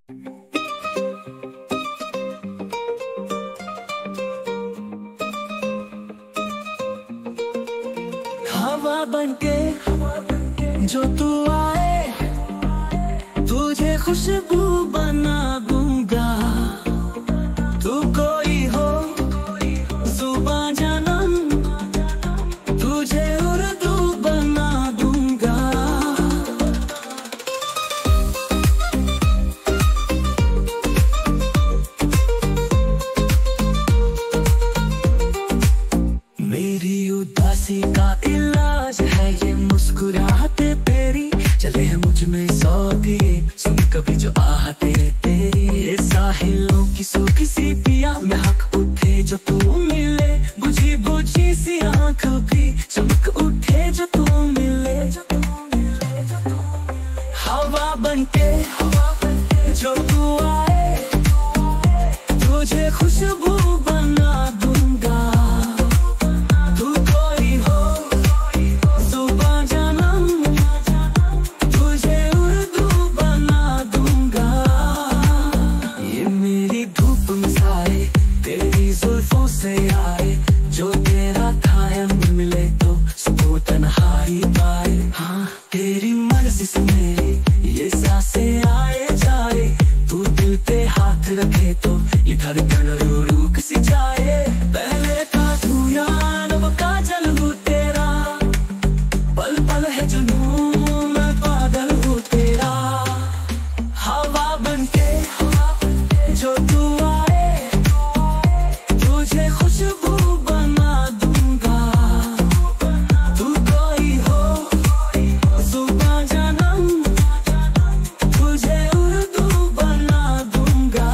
हवा बनके जो तू आए, तुझे खुशबू बना दूंगा। तू कोई हो जुबां जानम, तुझे उर्दू बना दूंगा। मेरी उदासी का इलाज है ये मुस्कुराहटे तेरी, चले हैं मुझ में सौ दिए, सुन कभी जो आहटे तेरी। ये साहिलों की सूखी सी पिया में हक उठे जो तू मिले, बुझी बुझी सी आँख भी चमक उठे जो तू मिले। हवा बनके जो तू आए, तुझे खुशबू बना दूंगा। तू कोई हो जुबां जानम, तुझे उर्दू बना दूंगा। ये मेरी धूप मिसाए तेरी जुल्फों से आए, जो तेरा कायम मिले तो सुकून तन्हाई पाए। हाँ तेरी मर्जी से मेरी ये सांसें आए जाए, तू दिल पे हाथ रखे तो ये धड़कन रुक सी जाए। पहले का तू यार अब काजल हूँ तेरा, पल पल है जुनून मैं पागल हूँ तेरा। हवा बनके जो तू आए, तुझे खुशबू बना दूंगा। तू कोई हो जुबां जानम, तुझे उर्दू बना दूंगा।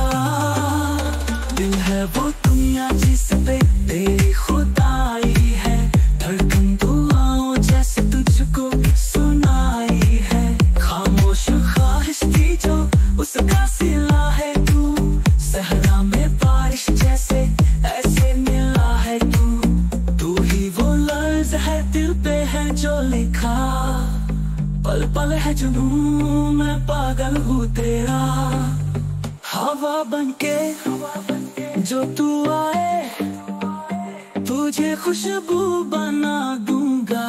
दिल है वो दुनिया जिस पे तेरी खुदाई है, धड़कन दुआओं जैसे तुझको सुनाई है। खामोश ख्वाहिश थी जो उसका सिला है तू, सहरा में बारिश जैसे ऐसे मिला है तू। तू ही वो लफ्ज़ है दिल पे है जो लिखा, पल पल है जुनून मैं पागल हूँ तेरा। हवा बनके जो तू आए, तुझे खुशबू बना दूंगा।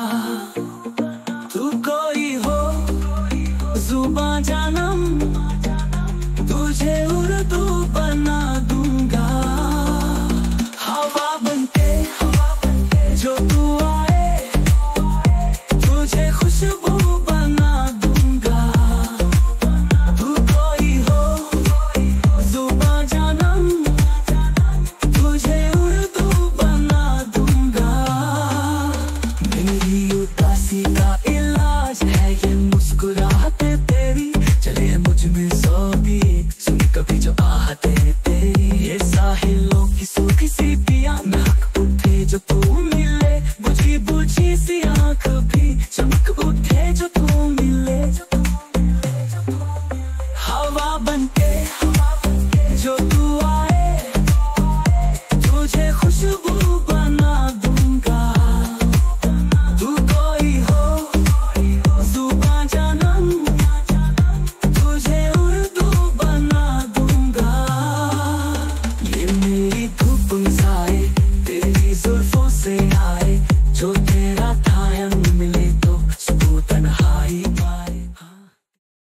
तू कोई हो जुबां जानम, तुझे उर्दू बना दूंगा। हवा बनके जो तू आए, तुझे खुशबू बना दूंगा। तू कोई हो जुबां जानम, तुझे उर्दू बना दूंगा। मेरी उदासी का इलाज है ये मुस्कुराहटे तेरी, चले हैं मुझ में सौ दिए, सुन कभी जो आहटे तेरी। ये साहिलों की सूखी सी पिया में हक उठे जो तू मिले, बुझी बुझी सी आँख भी चमक उठे जो तू मिले। हवा बनके जो